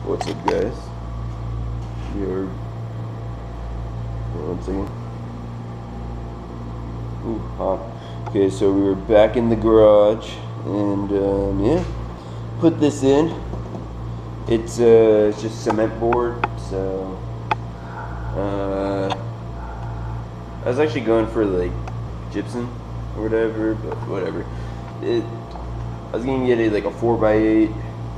What's up, guys? You're... One second. Ooh, hot. Okay, so we were back in the garage, and yeah, put this in. It's just cement board, so I was actually going for like gypsum or whatever, but whatever. I was gonna get it like a 4x8,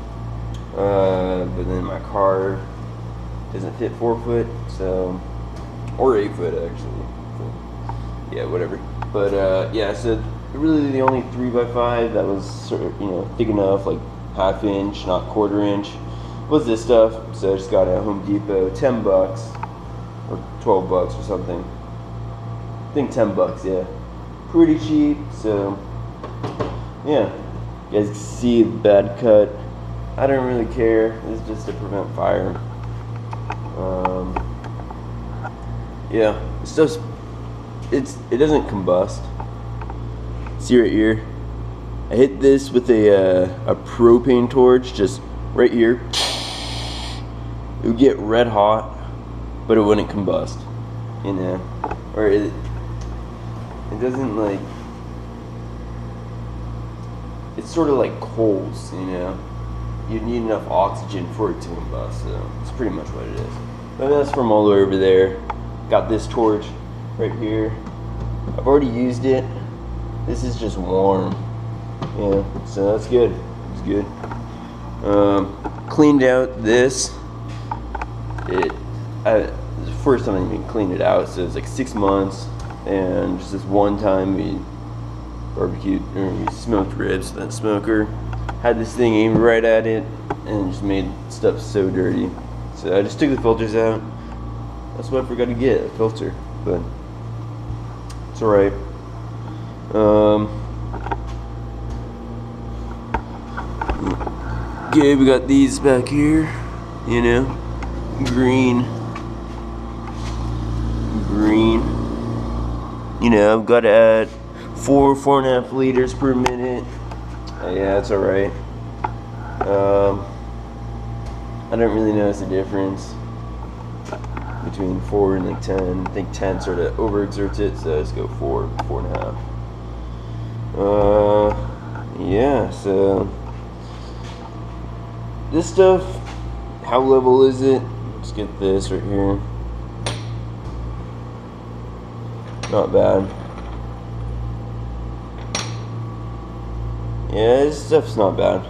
but then my car doesn't fit 4 foot, so, or 8 foot actually. So, yeah, whatever. But yeah, so really the only 3x5 that was sort of, thick enough, like ½ inch, not ¼ inch, was this stuff. So I just got it at Home Depot, 10 bucks or 12 bucks or something. I think 10 bucks, yeah. Pretty cheap. So yeah, you guys can see the bad cut. I don't really care. It's just to prevent fire. Yeah, it's just it doesn't combust. See right here, I hit this with a propane torch, just right here. It would get red hot, but it wouldn't combust, or it doesn't, like, it's sort of like coals, you need enough oxygen for it to combust, so it's pretty much what it is. But that's from all the way over there. Got this torch right here. I've already used it. This is just warm. Yeah, so that's good. It's good. Cleaned out this. This is the first time I even cleaned it out, so it's like 6 months. And just this one time we barbecued, or we smoked ribs in that smoker. Had this thing aimed right at it, and just made stuff so dirty. So I just took the filters out. That's what I forgot to get, a filter, but it's alright. Okay, we got these back here, green. I've got to add 4.5 liters per minute. Yeah, it's alright. I don't really notice a difference between 4 and like 10. I think 10 sort of overexerts it, so let's go 4.5. Yeah, so this stuff, how level is it? Let's get this right here. Not bad. Yeah, this stuff's not bad.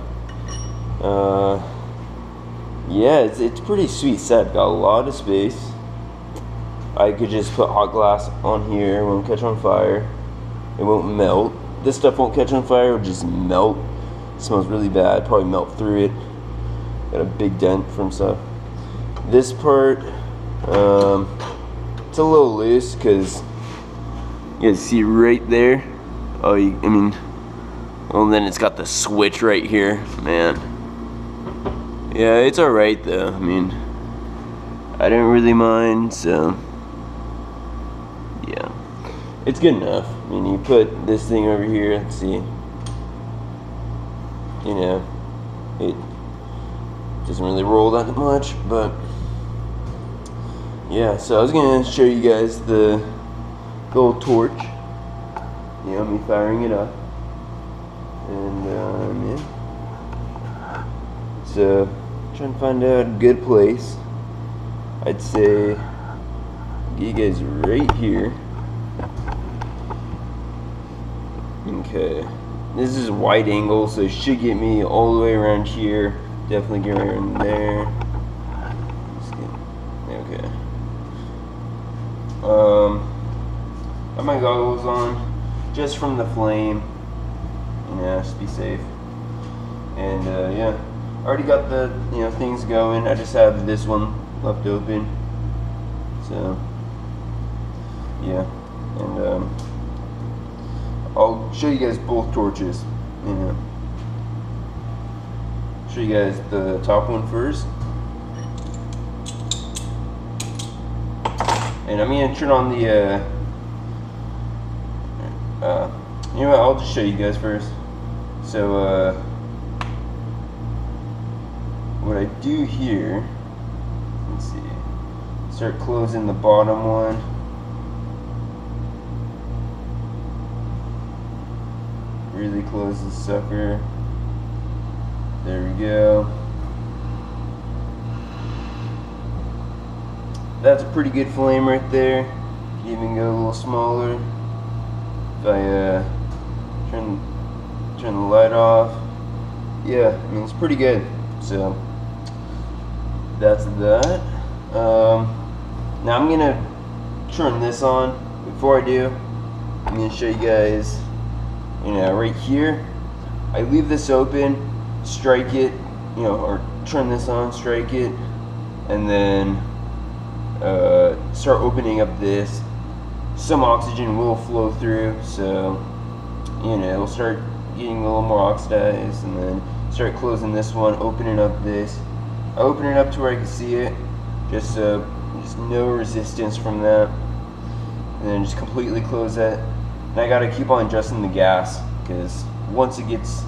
Yeah, it's pretty sweet set. Got a lot of space. I could just put hot glass on here. It won't catch on fire. It won't melt. This stuff won't catch on fire. It'll just melt. It smells really bad. Probably melt through it. Got a big dent from stuff. This part, it's a little loose because you guys see right there. Oh, well, then it's got the switch right here, man. Yeah, it's alright though. I don't really mind, so yeah, it's good enough. You put this thing over here, let's see, it doesn't really roll that much, but yeah, so I was gonna show you guys the little torch, me firing it up, and yeah. So, trying to find out a good place. I'd say you guys right here. Okay, this is wide angle, so it should get me all the way around here. Definitely get right around there. Okay. Got my goggles on, just from the flame. Just be safe. And yeah. Already got the things going. I just have this one left open, so yeah. And I'll show you guys both torches. Show you guys the top one first, and I'm gonna turn on the I'll just show you guys first. So what I do here, let's see, start closing the bottom one. Really close the sucker. There we go. That's a pretty good flame right there. Could even go a little smaller if I turn the light off. Yeah, I mean, it's pretty good. So that's that. Now I'm gonna turn this on. Before I do, I'm gonna show you guys, you know, right here, I leave this open, strike it, you know, or turn this on, strike it, and then start opening up this. Some oxygen will flow through, so, you know, it'll start getting a little more oxidized, and then start closing this one, opening up this. I open it up to where I can see it, just no resistance from that, and then just completely close that. And I gotta keep on adjusting the gas, because once it gets,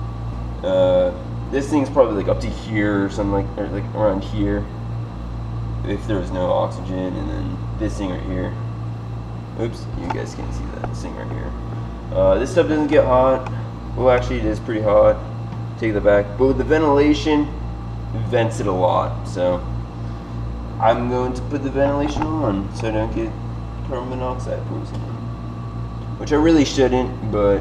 this thing's probably like up to here or something, or like around here, if there was no oxygen, and then this thing right here. Oops, you guys can't see that, this thing right here. This stuff doesn't get hot. Well, actually it is pretty hot. Take that back. But with the ventilation, it vents it a lot. So I'm going to put the ventilation on so I don't get carbon monoxide poisoning. Which I really shouldn't, but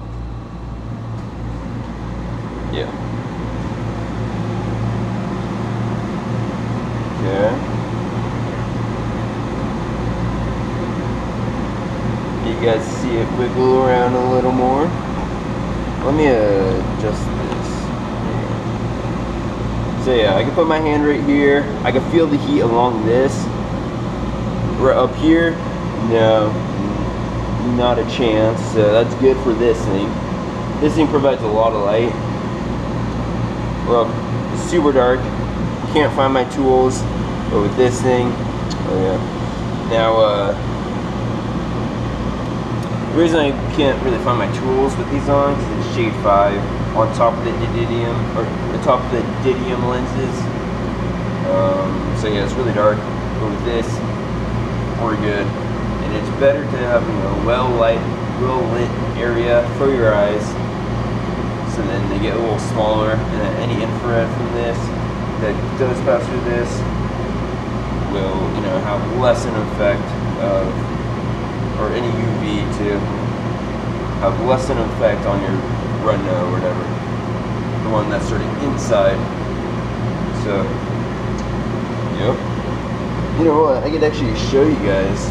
yeah. Okay. You guys see it wiggle around a little more. Let me adjust this. So yeah, I can put my hand right here. I can feel the heat along this. Right up here, no, not a chance. So that's good for this thing. This thing provides a lot of light. Well, it's super dark. Can't find my tools, but with this thing, oh yeah. Now, the reason I can't really find my tools with these on is it's shade 5 on top of the didymium, or the top of the didymium lenses. So yeah, it's really dark. But with this, we're good. And it's better to have, you know, well lit area for your eyes. So then they get a little smaller, and then any infrared from this that does pass through this will, you know, have less an effect of, or any UV to have less an effect on your retina or whatever, the one that's sort of inside. So, yep. You know what? I could actually show you guys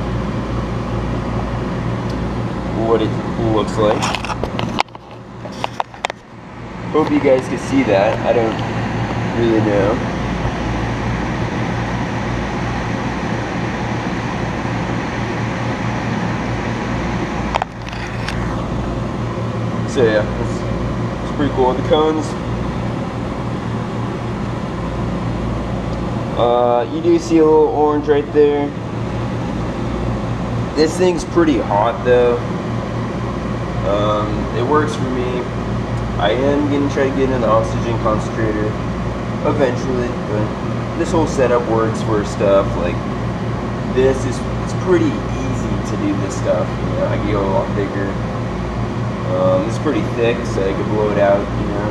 what it looks like. Hope you guys can see that. I don't really know. So yeah, it's pretty cool. The cones, you do see a little orange right there. This thing's pretty hot though. It works for me. I am gonna try to get an oxygen concentrator eventually, but this whole setup works for stuff like this. It's pretty easy to do this stuff. You know, I can go a lot bigger. It's pretty thick, so I could blow it out, you know.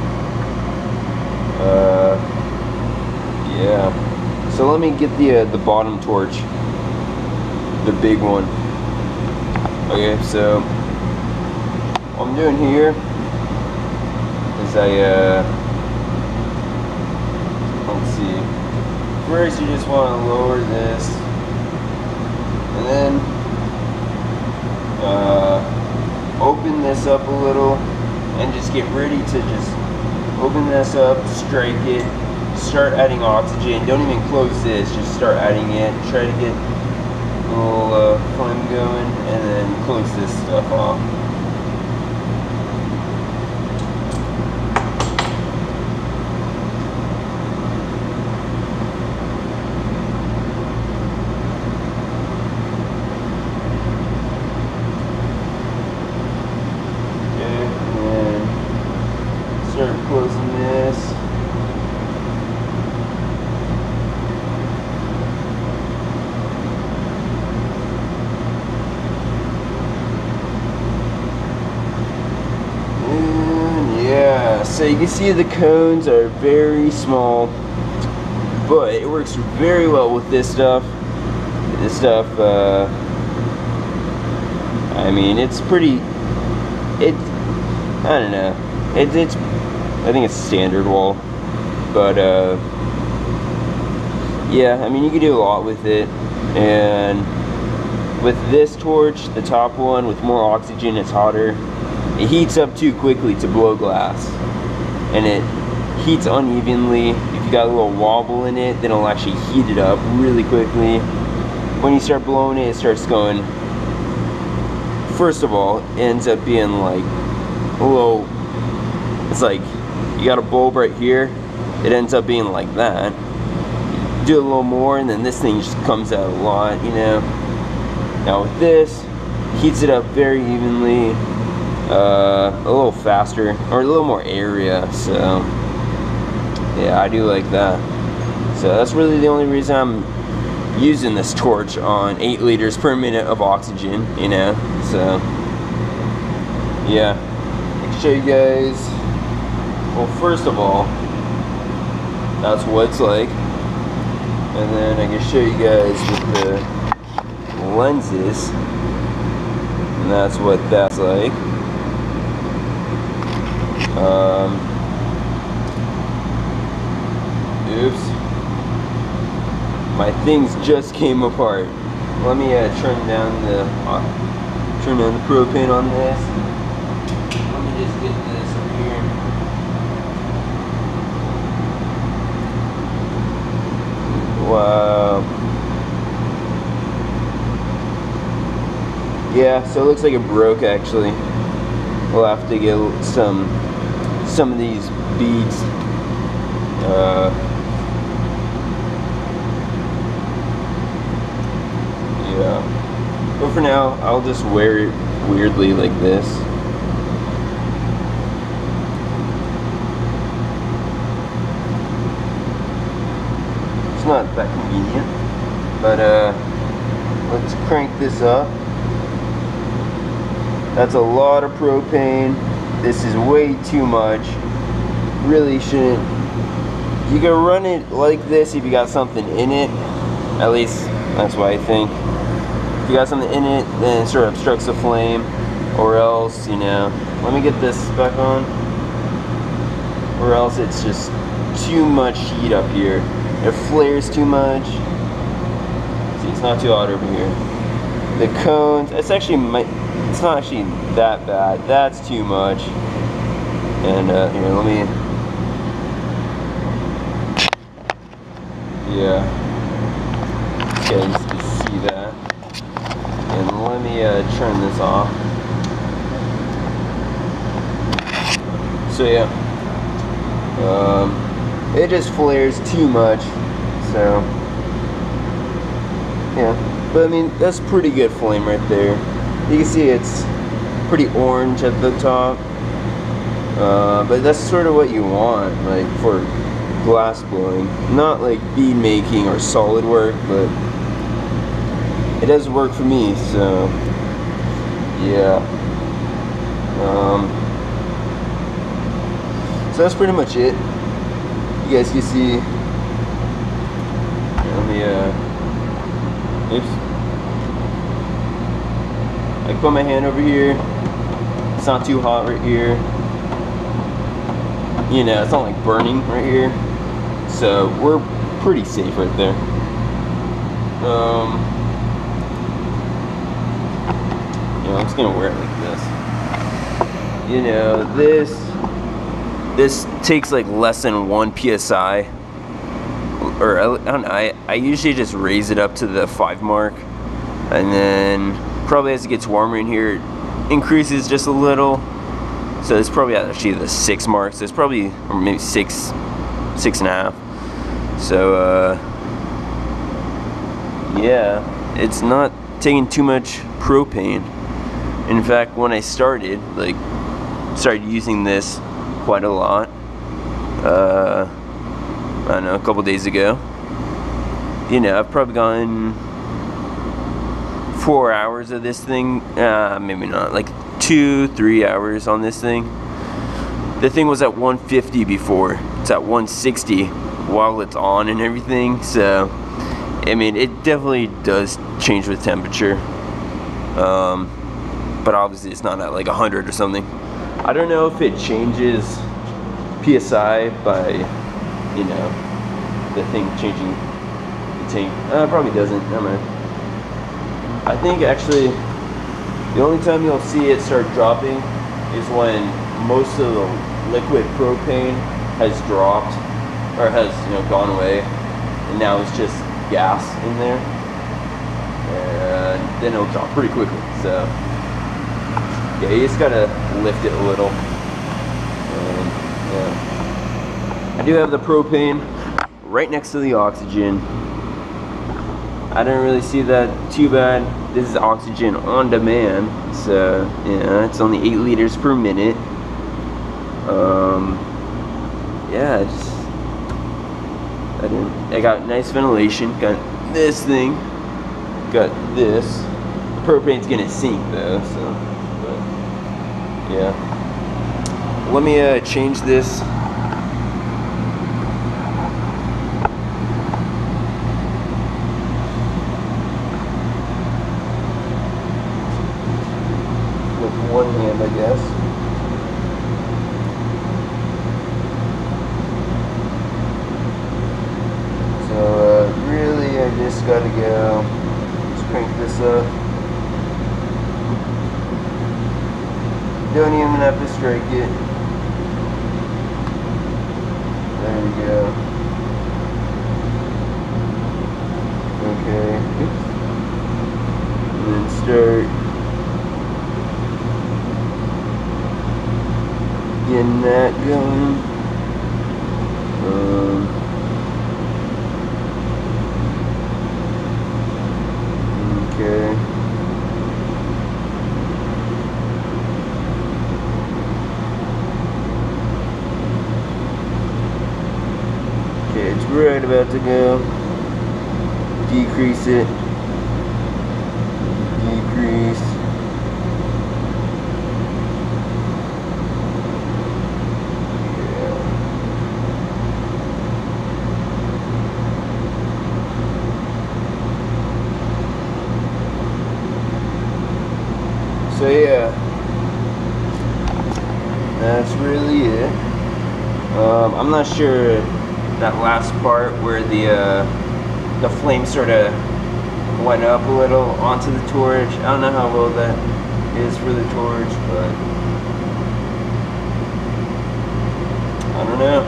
Yeah. So let me get the bottom torch, the big one. Okay, so what I'm doing here is let's see. First, you just want to lower this, and then open this up a little, and just get ready to just open this up, strike it, start adding oxygen. Don't even close this, just start adding it. Try to get a little flame going, and then close this stuff off. Start closing this. So you can see the cones are very small, but it works very well with this stuff. This stuff, I mean, it's pretty, I don't know, it's, I think it's standard wall, but, yeah, I mean, you can do a lot with it, and with this torch, the top one, with more oxygen, it's hotter. It heats up too quickly to blow glass, and it heats unevenly. If you got a little wobble in it, then it'll actually heat it up really quickly. When you start blowing it, it starts going, first of all, it ends up being like a little, it's like you got a bulb right here, it ends up being like that. Do a little more and then this thing just comes out a lot, you know. Now with this, heats it up very evenly, a little faster, or a little more area, so yeah, I do like that. So that's really the only reason I'm using this torch on 8 liters per minute of oxygen, you know. So yeah, I can show you guys. Well, first of all, that's what it's like, and then I can show you guys with the lenses, and that's what that's like. Oops, my things just came apart. Let me turn down the propane on this. Let me just get this up here. Wow. Yeah, so it looks like it broke actually. We'll have to get some of these beads. Yeah. But for now, I'll just wear it weirdly like this. It's not that convenient, but let's crank this up. That's a lot of propane. This is way too much. Really shouldn't. You can run it like this if you got something in it. At least that's what I think. If you got something in it, then it sort of obstructs the flame, or else, you know, let me get this back on, or else it's just too much heat up here. It flares too much. See, it's not too hot over here. The cones, it's actually, it's not actually that bad. That's too much. And here, let me, yeah. Okay, you can see that. And let me turn this off. So yeah, it just flares too much. So yeah, but I mean, that's pretty good flame right there. You can see it's pretty orange at the top, but that's sort of what you want, like for glass blowing. Not like bead making or solid work, but it does work for me. So yeah, so that's pretty much it. You guys can see. Let me oops. I put my hand over here. It's not too hot right here. You know, it's not like burning right here. So we're pretty safe right there. You know, I'm just gonna wear it like this. You know, this takes like less than 1 PSI. Or I don't know, I usually just raise it up to the 5 mark. And then probably as it gets warmer in here, it increases just a little. So it's probably actually the 6 mark. So it's probably, or maybe 6.5. So yeah, it's not taking too much propane. In fact, when I started using this quite a lot, I don't know, a couple days ago, you know, I've probably gone 4 hours of this thing, maybe not, like 2-3 hours on this thing. the thing was at 150 before. It's at 160 while it's on and everything. So I mean, it definitely does change with temperature, but obviously it's not at like 100 or something. I don't know if it changes PSI by, you know, the thing changing the tank. Probably doesn't. Never mind. I think actually the only time you'll see it start dropping is when most of the liquid propane has dropped or has, you know, gone away, and now it's just gas in there, and then it'll drop pretty quickly. So yeah, you just gotta lift it a little. Yeah, I do have the propane right next to the oxygen. I don't really see that too bad. This is oxygen on demand, so yeah, it's only 8 liters per minute. Yeah, I got nice ventilation. Got this thing. Got this. The propane's gonna sink though, so. But yeah. Let me change this. With one hand, I guess. Really, I just gotta go. Let's crank this up. Don't even have to strike it. There we go. Okay. And then start getting that going. Okay. Okay, it's right about to go. Decrease it. Decrease. So yeah, that's really it. I'm not sure that last part where the flame sort of went up a little onto the torch. I don't know how well that is for the torch, but I don't know.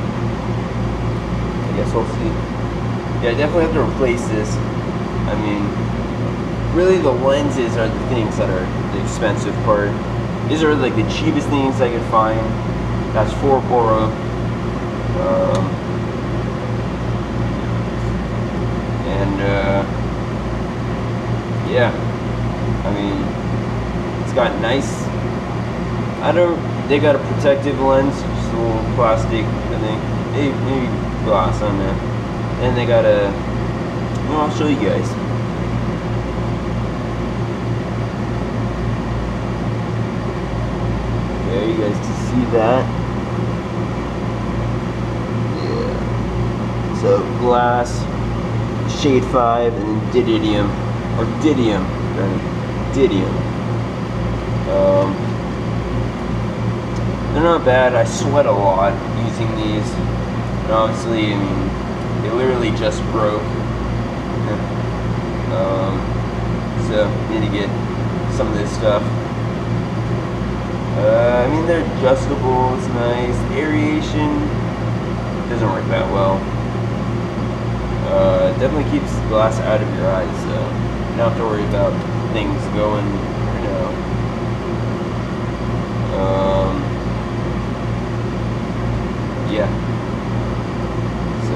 I guess we'll see. Yeah, I definitely have to replace this. I mean, really the lenses are the things that are the expensive part. These are like the cheapest things I could find. That's 4 Boro. Yeah, I mean, it's got nice, they got a protective lens, just a little plastic, I think, maybe glass on there. And they got a, well, I'll show you guys. Okay, you guys can see that. Yeah. So glass, shade 5, and then didymium, or didymium, didymium. They're not bad. I sweat a lot using these. And obviously, I mean, they literally just broke. So need to get some of this stuff. I mean, they're adjustable. It's nice. Aeration doesn't work that well. It definitely keeps the glass out of your eyes, so you don't have to worry about things going, you know. Yeah. So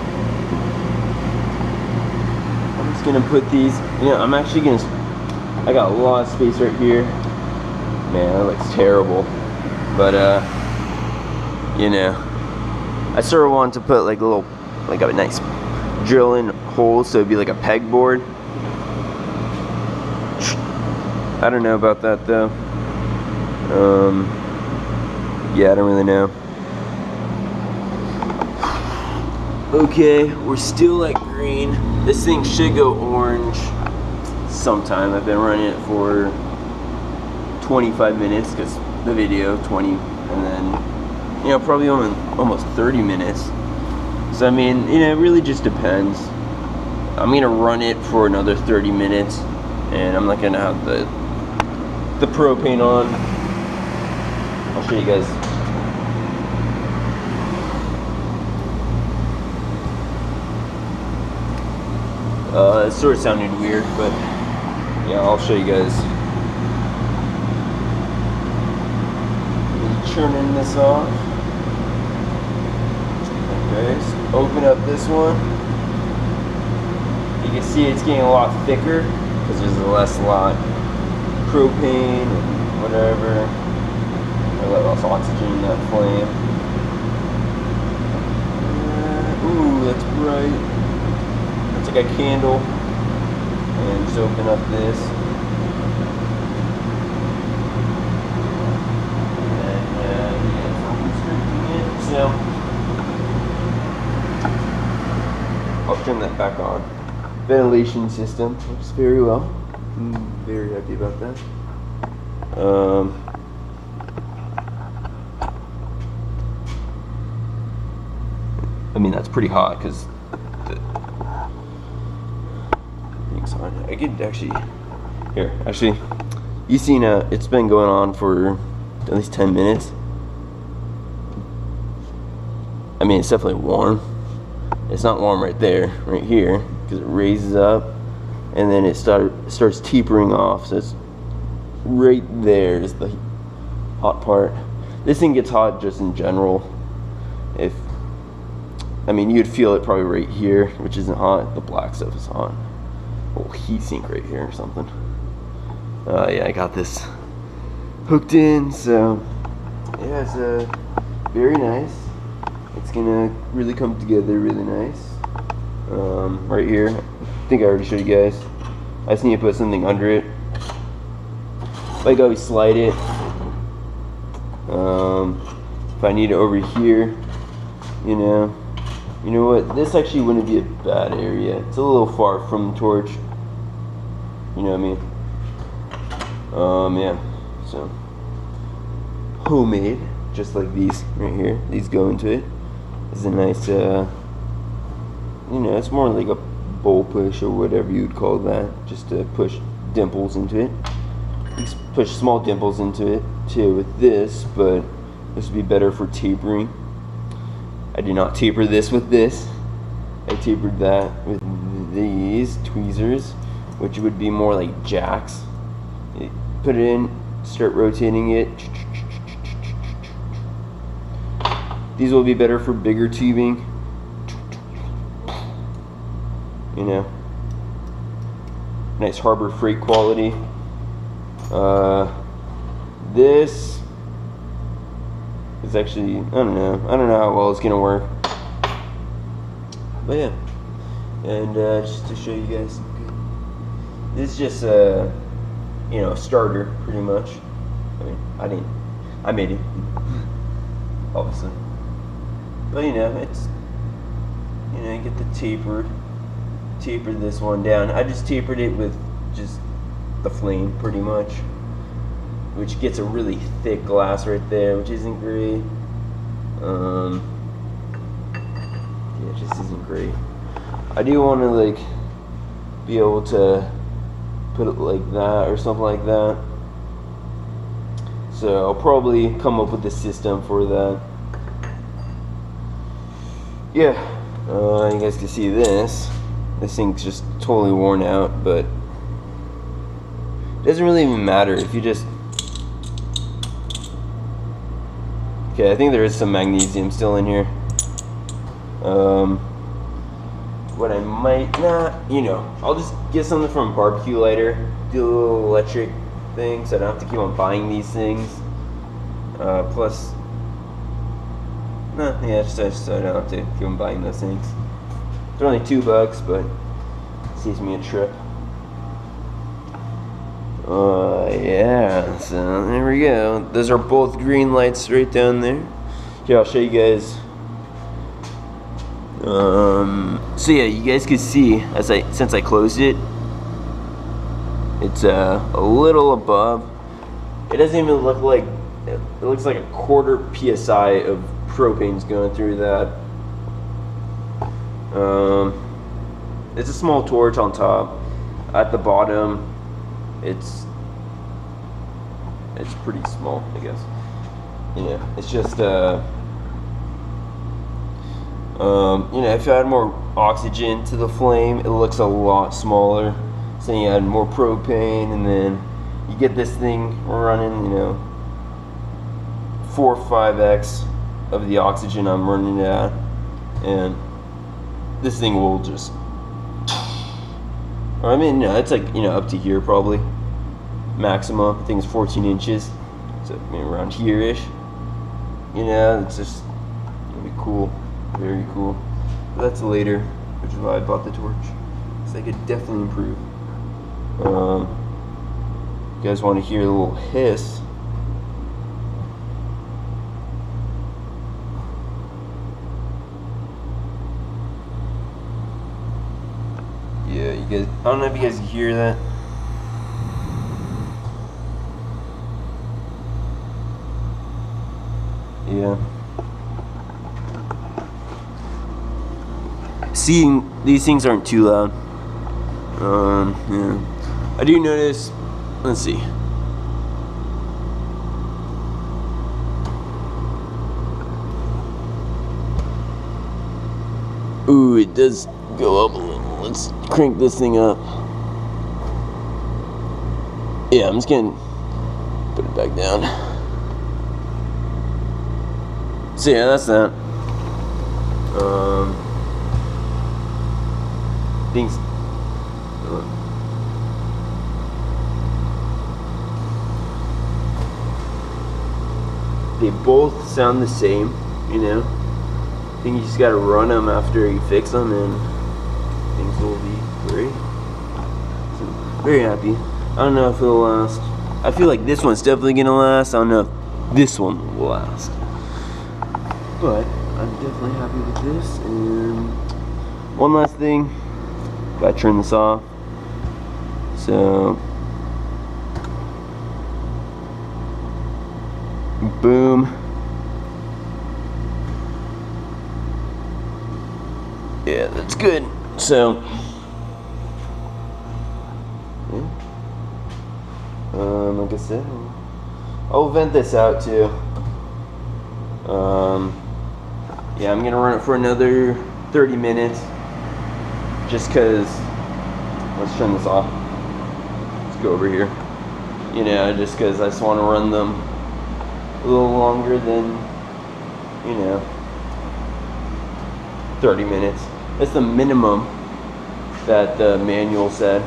I'm just gonna put these. You know, I'm actually gonna. I got a lot of space right here. Man, that looks terrible. But you know, I sort of wanted to put like a little, like a nice drill-in hole, so it'd be like a pegboard. I don't know about that though. Yeah, I don't really know. Okay, we're still at green. This thing should go orange sometime. I've been running it for 25 minutes because the video 20, and then probably almost 30 minutes. So I mean, it really just depends. I'm gonna run it for another 30 minutes, and I'm not gonna have the propane on. I'll show you guys. It sort of sounded weird, but yeah, I'll show you guys. Turning this off. Okay, so open up this one. You can see it's getting a lot thicker because there's less propane and whatever. A lot less oxygen in that flame. Ooh, that's bright. It's like a candle. And just open up this. So I'll turn that back on. Ventilation system works very well. I'm very happy about that. I mean, that's pretty hot because the thing's on. I could actually you've seen it's been going on for at least 10 minutes. I mean, it's definitely warm. It's not warm right there, right here, because it raises up, and then it starts tapering off. So it's right there is the hot part. This thing gets hot just in general. I mean, you'd feel it probably right here, which isn't hot. The black stuff is hot. A little heat sink right here or something. Yeah, I got this hooked in, so yeah, it's very nice. It's gonna really come together really nice. Right here, I think I already showed you guys. I just need to put something under it. Like I always slide it. If I need it over here, you know what? This actually wouldn't be a bad area. It's a little far from the torch. You know what I mean? Yeah. So homemade, just like these right here. These go into it. It's a nice, it's more like a bowl push or whatever you would call that, just to push dimples into it. You can push small dimples into it too with this, but this would be better for tapering. I did not taper this with this. I tapered that with these tweezers, which would be more like jacks. You put it in, start rotating it. These will be better for bigger tubing. Nice Harbor Freight quality. This is actually, I don't know how well it's gonna work. But yeah, and just to show you guys, this is just a starter pretty much. I mean, I made it, obviously. But it's, you get the taper this one down. I just tapered it with just the flame pretty much, which gets a really thick glass right there, which isn't great. Yeah, it just isn't great. I do want to be able to put it like that or something like that. So I'll probably come up with a system for that. Yeah, you guys can see this. This thing's just totally worn out, but it doesn't really even matter if you just... Okay, I think there is some magnesium still in here. What I might not, I'll just get something from a barbecue lighter, do a little electric thing, so I don't have to keep on buying these things. Plus, just so I don't have to keep on buying those things. They're only $2, but it saves me a trip. Yeah, so there we go. Those are both green lights right down there. Here, I'll show you guys. So yeah, you guys can see since I closed it, it's a little above. It doesn't even look like, it looks like a quarter PSI of propane's going through that. It's a small torch on top. At the bottom, it's pretty small, I guess. Yeah, it's just you know, if you add more oxygen to the flame, it looks a lot smaller. So you add more propane, and then you get this thing running, you know, 4 or 5x of the oxygen I'm running at, and this thing will just, or I mean, no, it's like, you know, up to here probably. Maximum, I think it's 14 inches. So I mean, around here-ish. You know, it's just gonna be cool. Very cool. But that's later, which is why I bought the torch. So I could definitely improve. You guys want to hear a little hiss? Yeah, you guys, I don't know if you guys can hear that. Yeah. Seeing these things aren't too loud. Yeah. I do notice, let's see. Ooh, it does go up a little. Let's crank this thing up. Yeah, I'm just gonna put it back down. So yeah, that's that. Things. They both sound the same, you know. I think you just gotta run them after you fix them, and things will be great. So, very happy. I don't know if it'll last. I feel like this one's definitely gonna last. I don't know if this one will last, but I'm definitely happy with this. And one last thing, gotta turn this off. So, boom. Yeah, that's good. So, yeah. Like I said, I'll vent this out too. Yeah, I'm gonna run it for another 30 minutes. Just cause, let's turn this off. Let's go over here. You know, just cause I just want to run them a little longer than, you know, 30 minutes. That's the minimum that the manual said.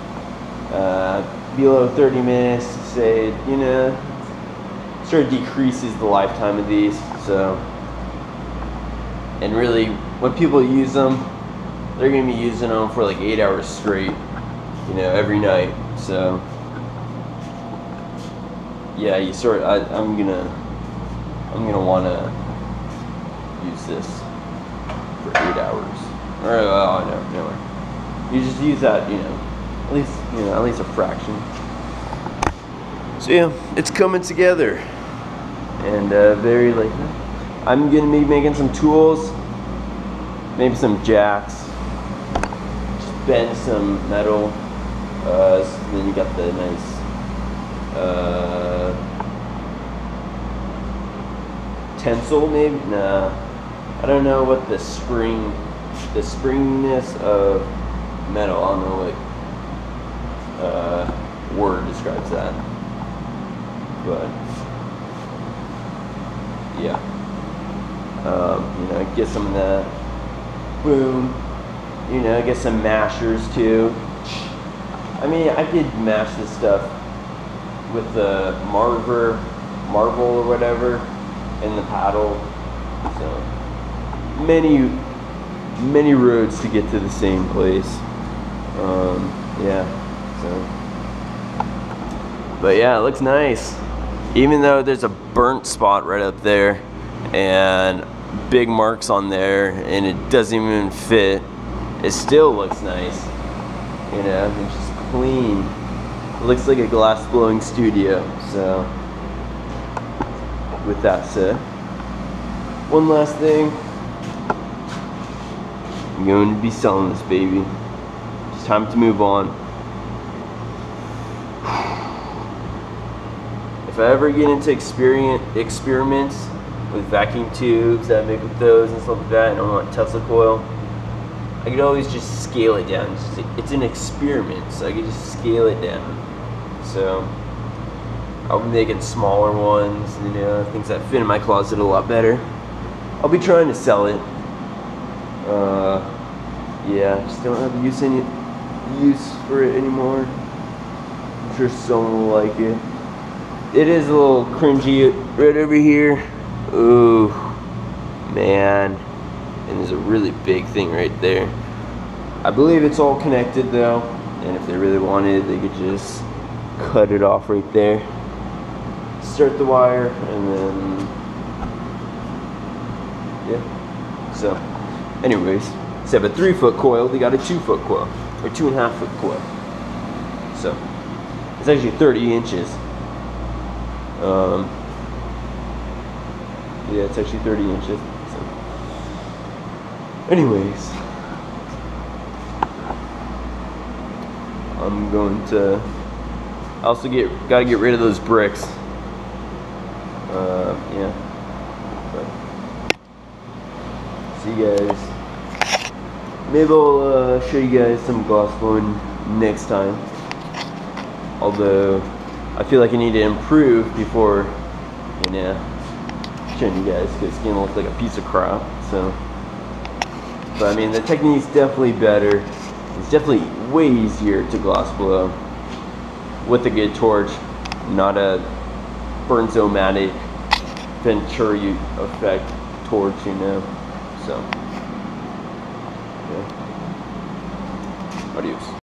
Below 30 minutes, say, you know, sort of decreases the lifetime of these. So, and really, when people use them, they're gonna be using them for like 8 hours straight, you know, every night. So, yeah, you sort of, I'm gonna want to use this for 8 hours. Or, oh no, never. You just use that, you know, at least a fraction. So yeah, it's coming together, and very like, I'm gonna be making some tools, maybe some jacks, just bend some metal. So then you got the nice tensile, maybe. Nah, I don't know what the springiness of metal. I don't know what word describes that, but yeah. You know, get some of that. Boom. You know, get some mashers too. I mean, I could mash this stuff with the Marvel or whatever, and the paddle. So many roads to get to the same place. Yeah. So But yeah, it looks nice. Even though there's a burnt spot right up there and big marks on there and it doesn't even fit, it still looks nice. You know, it's just clean. It looks like a glass blowing studio. So with that said, one last thing, I'm going to be selling this baby. It's time to move on. If I ever get into experiments with vacuum tubes that I make with those and stuff like that, and I want Tesla coil, I could always just scale it down. It's an experiment, so I could just scale it down. So I'll be making smaller ones, you know, things that fit in my closet a lot better. I'll be trying to sell it. Yeah, just don't have any use for it anymore. I'm sure someone will like it. It is a little cringy right over here. Ooh, man. And there's a really big thing right there. I believe it's all connected though, and if they really wanted, they could just cut it off right there, start the wire, and then yeah. So anyways, instead of a 3-foot coil, they got a 2-foot coil, or 2.5-foot coil. So it's actually 30 inches. Yeah, it's actually 30 inches. So anyways, I'm going to also gotta get rid of those bricks. Yeah. But see you guys. Maybe I'll show you guys some glass blowing next time. Although I feel like I need to improve before, you know, showing you guys, because it's gonna look like a piece of crap. So, but I mean, the technique's definitely better. It's definitely way easier to glass blow with a good torch, not a Bernzomatic Venturi effect torch, you know. So, yeah. Adios.